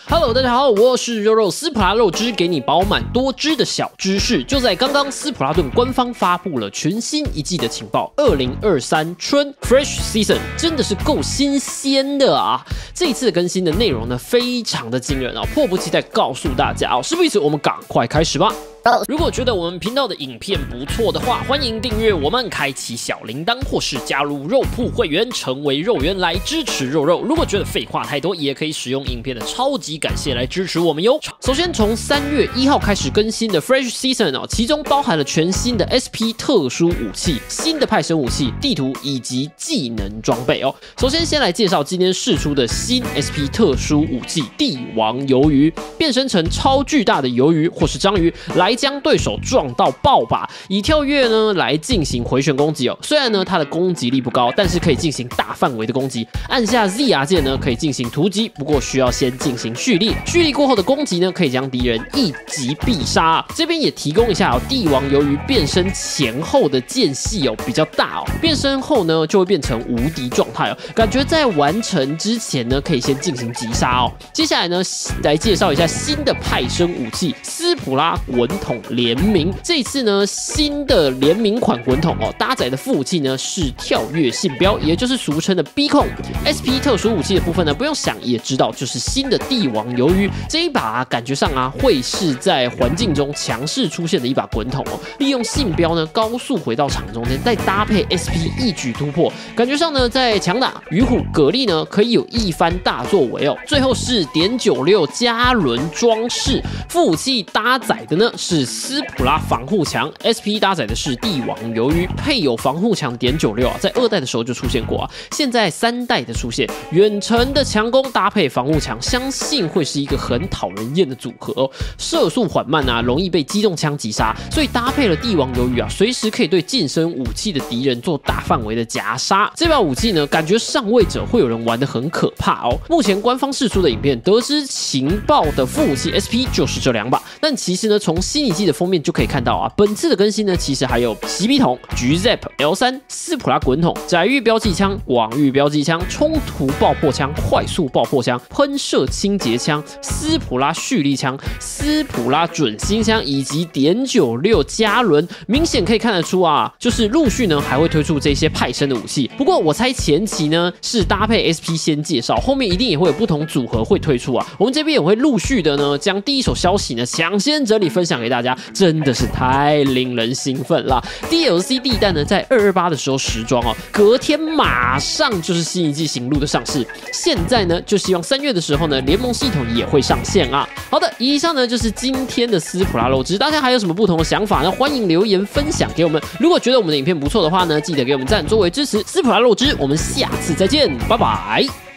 Hello， 大家好，我是肉肉斯普拉肉汁，给你饱满多汁的小知识。就在刚刚，斯普拉顿官方发布了全新一季的情报，2023春 Fresh Season 真的是够新鲜的啊！这一次更新的内容呢，非常的惊人啊，迫不及待告诉大家哦。事不宜迟，我们赶快开始吧。如果觉得我们频道的影片不错的话，欢迎订阅我们，开启小铃铛，或是加入肉铺会员，成为肉圆来支持肉肉。如果觉得废话太多，也可以使用影片的超级感谢来支持我们哟。首先，从3月1号开始更新的 Fresh Season 哦，其中包含了全新的 SP 特殊武器、新的派生武器、地图以及技能装备哦。首先，先来介绍今天释出的新 SP 特殊武器——帝王鱿鱼，变身成超巨大的鱿鱼或是章鱼来将对手撞到爆吧，以跳跃呢来进行回旋攻击哦。虽然呢它的攻击力不高，但是可以进行大范围的攻击。按下 ZR 键呢可以进行突击，不过需要先进行蓄力。蓄力过后的攻击呢可以将敌人一击必杀。这边也提供一下哦，帝王鱿鱼变身前后的间隙哦比较大哦，变身后呢就会变成无敌状态哦。感觉在完成之前呢可以先进行击杀哦。接下来呢来介绍一下新的派生武器斯普拉滚筒联名，这一次呢，新的联名款滚筒哦，搭载的副武器呢是跳跃信标，也就是俗称的 B 控。SP 特殊武器的部分呢，不用想也知道，就是新的帝王鱿鱼这一把啊，感觉上啊会是在环境中强势出现的一把滚筒哦。利用信标呢高速回到场中间，再搭配 SP 一举突破，感觉上呢在强打鱼虎蛤蜊呢可以有一番大作为哦。最后是.96加仑装饰，副武器搭载的呢是斯普拉防护墙 ，SP 搭载的是帝王鱿鱼，配有防护墙.96啊，在2代的时候就出现过啊，现在3代的出现，远程的强攻搭配防护墙，相信会是一个很讨人厌的组合哦。射速缓慢啊，容易被机动枪击杀，所以搭配了帝王鱿鱼啊，随时可以对近身武器的敌人做大范围的夹杀。这把武器呢，感觉上位者会有人玩得很可怕哦。目前官方释出的影片得知情报的副武器 SP 就是这2把，但其实呢，从新一季的封面就可以看到啊，本次的更新呢，其实还有洗笔筒、橘 Zap L3、斯普拉滚筒、窄域标记枪、广域标记枪、冲突爆破枪、快速爆破枪、喷射清洁枪、斯普拉蓄力枪、斯普拉准心枪以及.96加仑，明显可以看得出啊，就是陆续呢还会推出这些派生的武器。不过我猜前期呢是搭配 SP 先介绍，后面一定也会有不同组合会推出啊。我们这边也会陆续的呢将第一手消息呢抢先整理分享给大家，真的是太令人兴奋了。DLC 地弹呢在228的时候时装哦，隔天马上就是新一季行路的上市。现在呢就希望3月的时候呢联盟系统也会上线啊。好的，以上呢就是今天的斯普拉肉汁，大家还有什么不同的想法呢？欢迎留言分享给我们。如果觉得我们的影片不错的话呢，记得给我们赞作为支持。斯普拉肉汁，我们下次再见，拜拜。